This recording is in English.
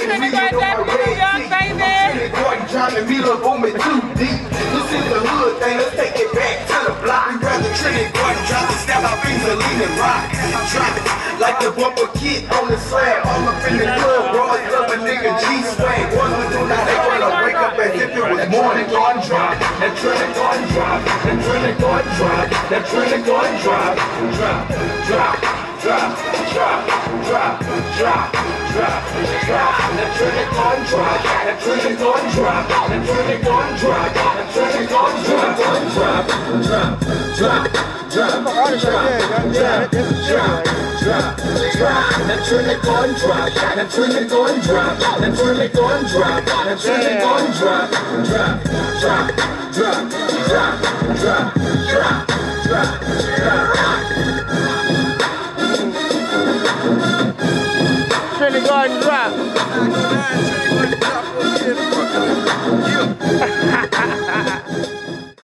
Trinity got that New York, baby. Trying to meet up on me too deep. This is the hood thing, let's take it back to the block. We rather Trinity Gordon drop and snap our fingers and lean and rock. Drop it like the bumper kid on the slab. All up in the club, bro, it's up a nigga G-swag. One would do not, they wanna wake up as if it was morning. Gordon drop, that Trinity Gordon drop, that Trinity Gordon drop, that Trinity Gordon drop. Drop, drop, drop, drop, drop, drop, drop, drop. That Trinity Gordon drop, that Trinity Gordon drop, that Trinity Gordon drop, that Trinity Gordon drop, drop, drop, drop, drop, drop, drop, drop. That Trinity Gordon drop, that Trinity Gordon drop, that Trinity Gordon drop, that Trinity Gordon drop, drop, drop, drop, drop, drop, drop, drop, drop. Trinity Gordon drop.